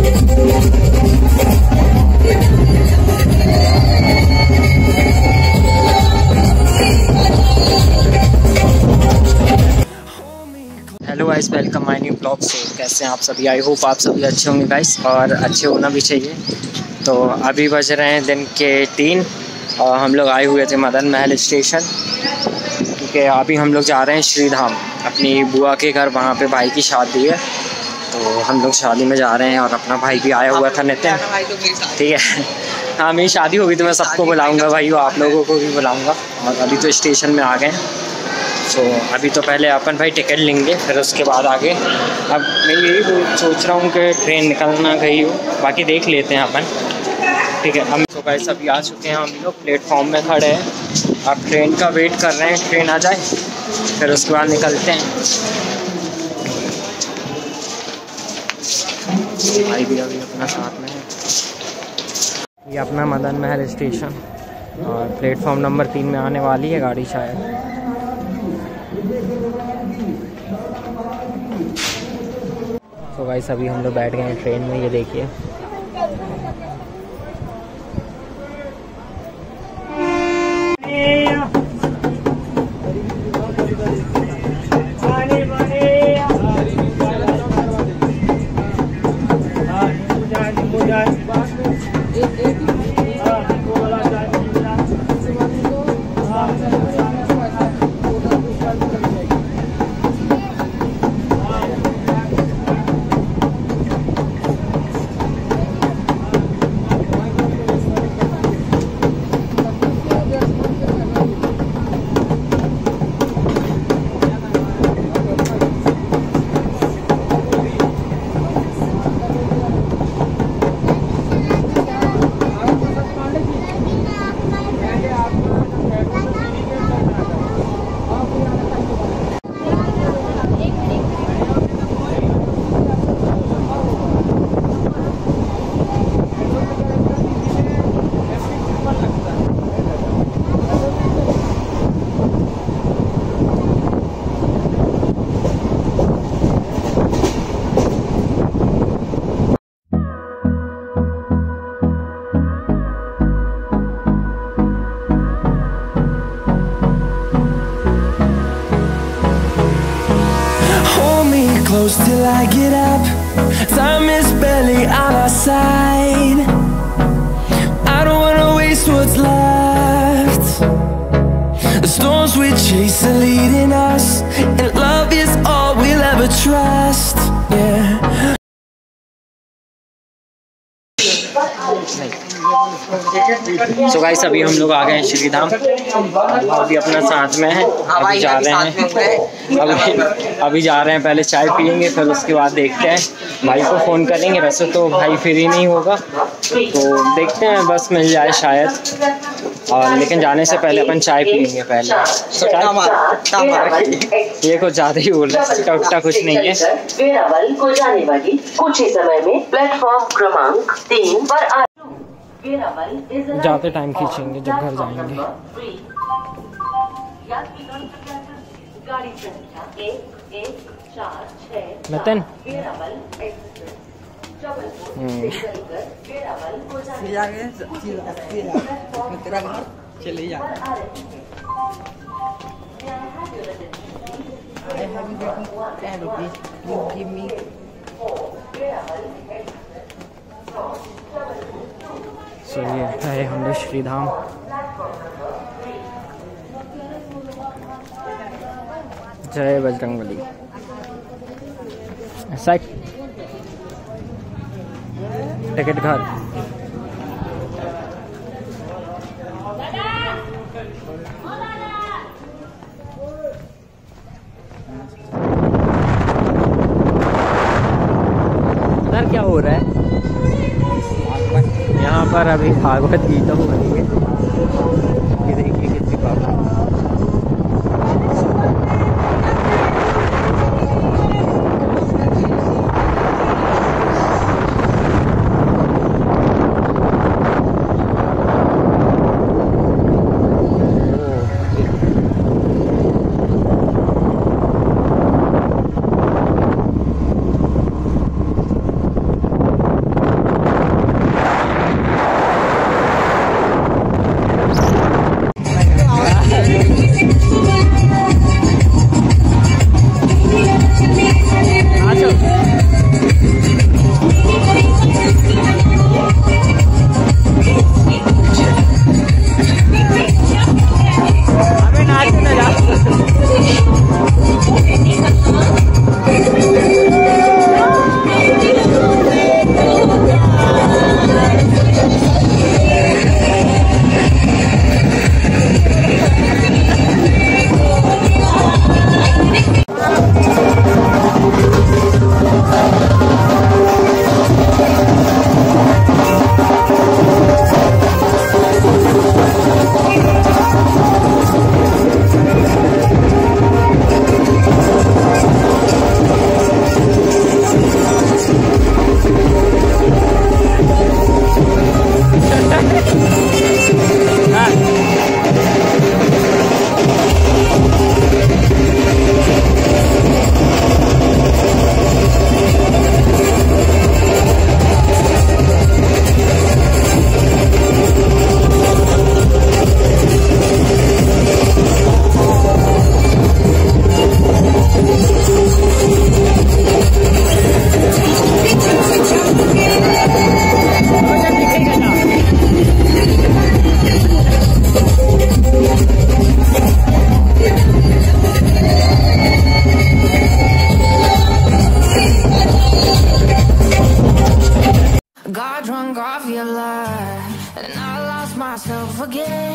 Hello guys, welcome my new blog. So कैसे हैं आप सभी? आई होप आप सभी अच्छे होंगे गाइस, और अच्छे होना भी चाहिए। तो अभी बज रहे हैं दिन के 3 और हम लोग आए हुए थे मदन महल स्टेशन, क्योंकि अभी हम लोग जा रहे हैं श्रीधाम अपनी बुआ के घर। वहाँ पे भाई की शादी है, तो हम लोग शादी में जा रहे हैं। और अपना भाई भी आया हुआ था, नितिन। ठीक है, हाँ मेरी शादी होगी तो मैं सबको बुलाऊँगा भाई, आप लोगों को भी बुलाऊँगा। और अभी तो स्टेशन में आ गए हैं। तो अभी तो पहले अपन भाई टिकट लेंगे, फिर उसके बाद आगे। अब मैं यही सोच रहा हूँ कि ट्रेन निकलना गई हो, बाकी देख लेते हैं अपन। ठीक है, हम तो गाइस अभी आ चुके हैं, हम लोग प्लेटफॉर्म में खड़े हैं। अब ट्रेन का वेट कर रहे हैं, ट्रेन आ जाए फिर उसके बाद निकलते हैं। भाई भी अभी अपना साथ में है। ये अपना मदन महल स्टेशन, और प्लेटफॉर्म नंबर 3 में आने वाली है गाड़ी शायद। तो गाइस अभी हम लोग बैठ गए हैं ट्रेन में, ये देखिए। Close till I get up. Time is barely on our side. I don't wanna waste what's left. The storms we chase are leading us, and love is all we'll ever trust. Yeah. So guys अभी हम लोग आ गए हैं श्रीधाम, अभी अपना साथ में है। अभी जा रहे हैं, अभी जा रहे हैं। पहले चाय पियेंगे, फिर उसके बाद देखते हैं। भाई को फ़ोन करेंगे, वैसे तो भाई फ्री नहीं होगा, तो देखते हैं बस मिल जाए शायद। और लेकिन जाने से पहले अपन चाय पियेंगे पहले। ये कुछ ज़्यादा ही बोल रहे, टकटा कुछ नहीं है। वेरावल को जाने वाली कुछ ही समय में प्लेटफॉर्म क्रमांक 3 पर जाते टाइम खींचेंगे जब घर जाएंगे। नितिन तेरा घर चले जा। I haven't gotten 10 rupees. You give me. सो ये है हम लोग श्रीधाम। जय बजरंगबली। टिकट घर। इधर क्या हो रहा है? यहाँ पर अभी भागवत गीता हो रही है, ये देखिए कितनी पावर। forget